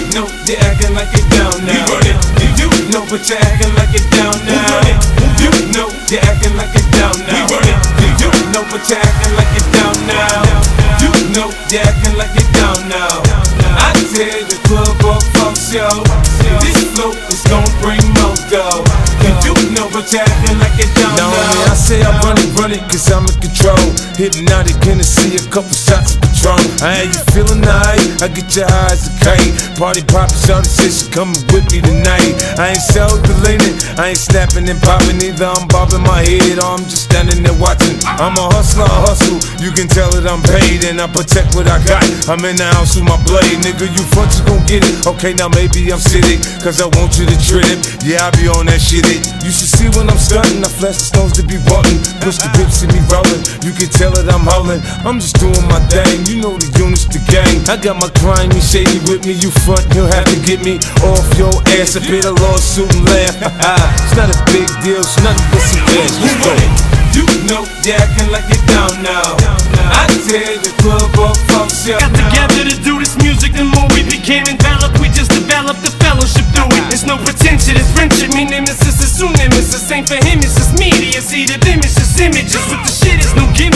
know you're acting like it down now. You know but you're acting like it down now. You know you're acting like it down now. You know but you're acting like it down now. You know you're acting like it down now. I tear the club up, fuck show. This flow is gon' bring more dough. You know but you're acting like it down now. I say I run it, cause I'm in control. Hypnotic Hennessy, a couple shots of Patron. I had you feeling nice, I get your eyes a kite. Party poppin', shawty said she coming with me tonight. I ain't self-deleting, I ain't snapping and popping either. I'm bobbing my head or I'm just standing there watching. I'm a hustler, I hustle, you can tell that I'm paid. And I protect what I got, I'm in the house with my blade. Nigga, you front, you gon' get it. Okay, now maybe I'm sitting, cause I want you to trip. Yeah, I be on that shit it. You should see when I'm stunting, I flash the stones to be button. Push the whips and me rolling, you can tell that I'm howling. I'm just doing my thing, you know the units, the gang. I got my crime, me shady with me. You front, you'll have to get me off your ass. I bit a lawsuit and laugh. It's not a big deal, it's nothing but some cash. Let's go. You know you're acting like it down now. I tear the club up, fuck shit. Got together to do this music, the more we became enveloped, we just developed the fellowship through it. There's no pretension, it's friendship. Me nemesis is soon nemesis. Ain't for him, it's just media. See the them, it's just images. With the shit, it's no gift.